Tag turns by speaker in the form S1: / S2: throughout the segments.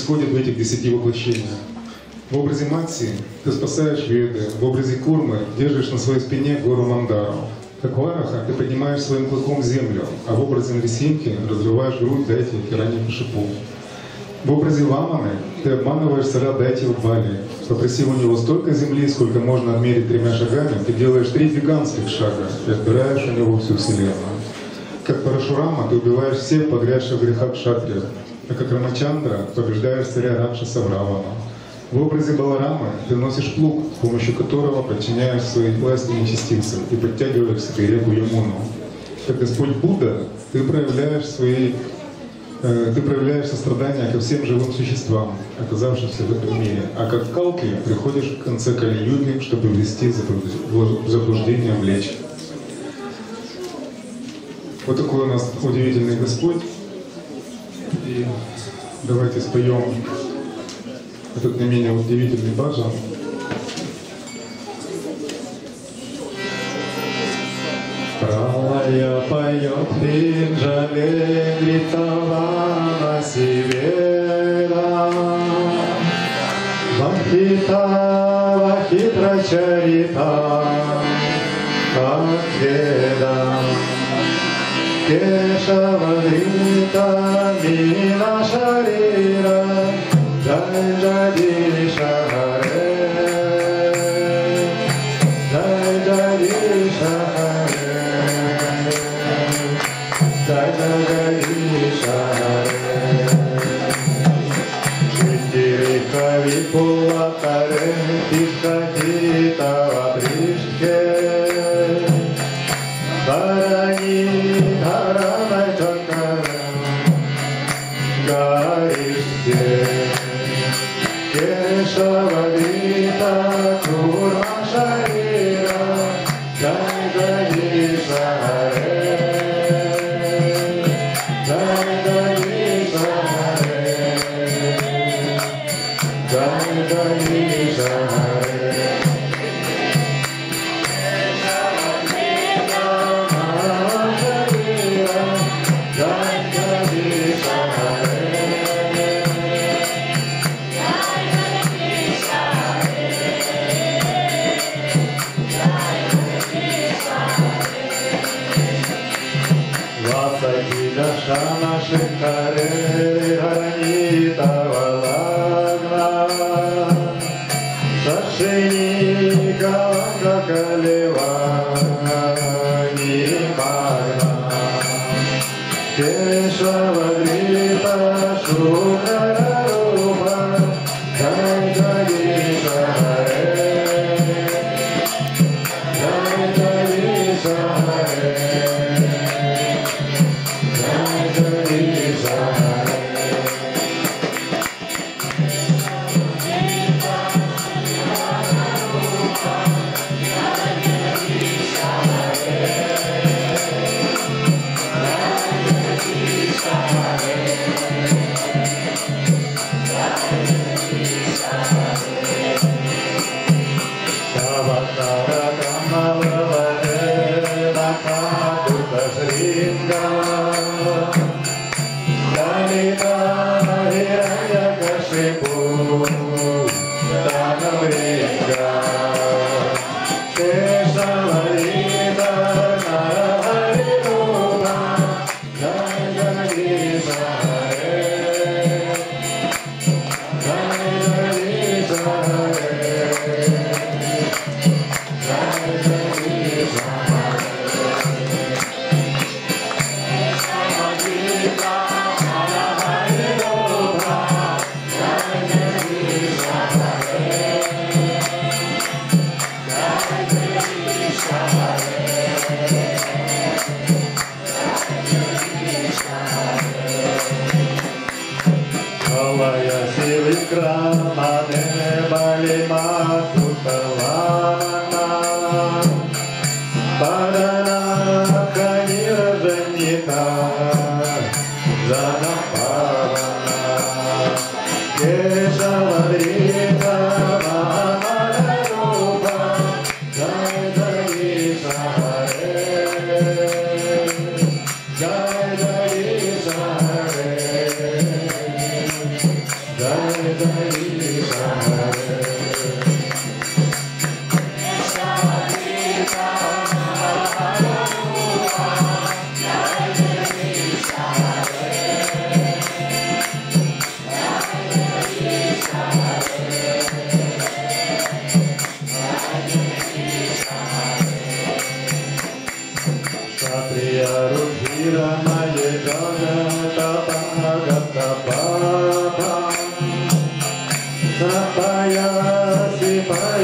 S1: происходит в этих 10 воплощениях. В образе Матси ты спасаешь Веды, в образе Курмы держишь на своей спине гору Мандару. Как Вараха ты поднимаешь своим клыком землю, а в образе Нарисимхи разрываешь грудь Дайти Хираньякашипу. В образе Ваманы ты обманываешь царя Дайти в Бали. Попросив у него столько земли, сколько можно отмерить 3 шагами, ты делаешь 3 гигантских шага и отбираешь у него всю вселенную. Как Парашурама ты убиваешь всех погрязших в грехах кшатриев, а как Рамачандра побеждаешь царя Ракшаса Равану. В образе Баларамы ты носишь плуг, с помощью которого подчиняешь свои власти нечестивцам и подтягиваешь к себе реку Ямуну. Как Господь Будда ты проявляешь сострадание ко всем живым существам, оказавшимся в этом мире, а как Калки приходишь в конце Кали-юги, чтобы ввести в заблуждение влечь. Вот такой у нас удивительный Господь. И давайте споем этот не менее удивительный баджан. Пралая поет Пинджале Гритавана Сивера Вахита Вахитра Чарита Акведа Кешава Грита Мина Шарира Джай Джадиша Харе Джай Джадиша Харе Джай Джадиша Харе Шитирика Випула Харе Тишка Гита Ватришке Барани Дharana Чакарам Гаришке Кешавадита Курма Шарира Джай Джадиша Харе Джай Джадиша Харе Джай Джадиша Харе Shana Shikare Haranita Valagna Shashini Kalanga Kaleva Nipagna Keshavadrita Shukara Rupa Jai Jadisha Hare Jai Jadisha Hare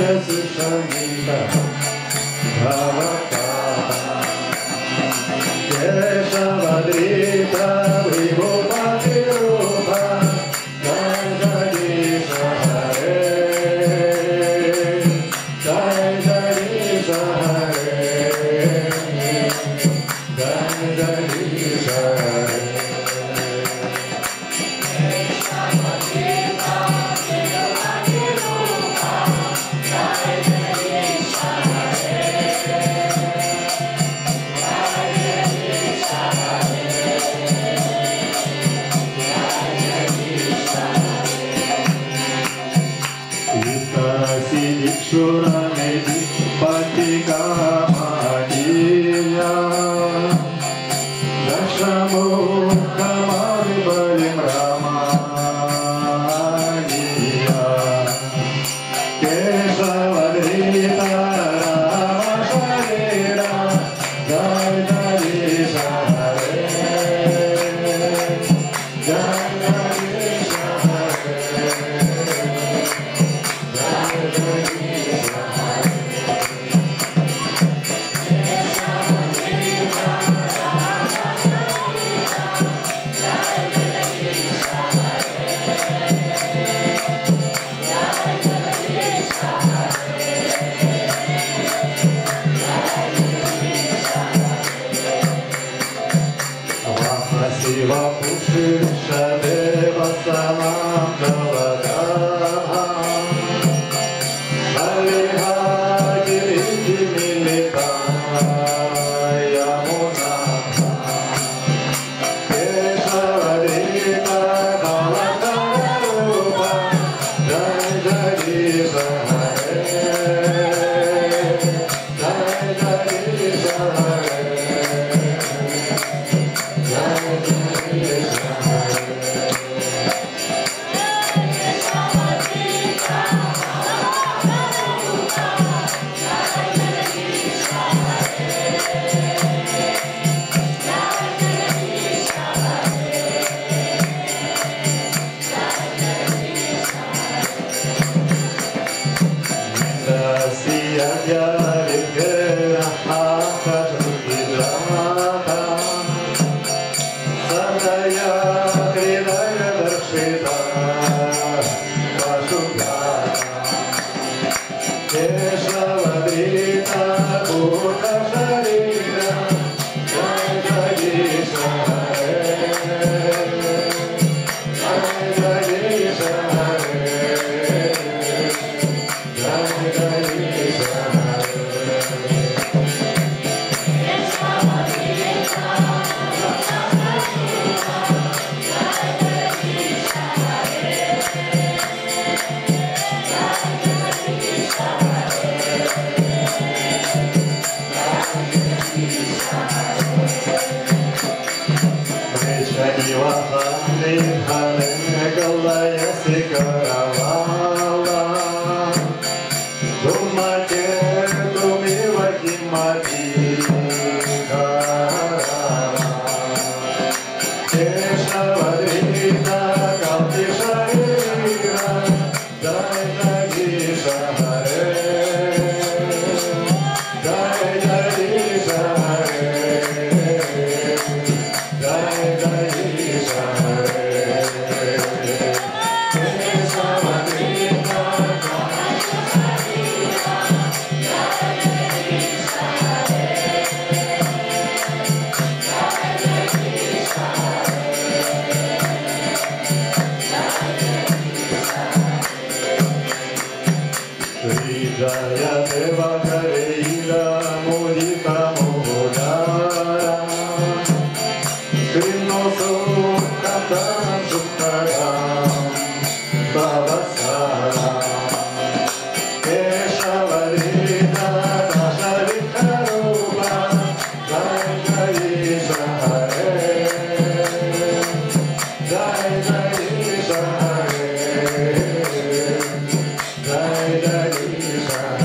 S2: Jai Jai Krishna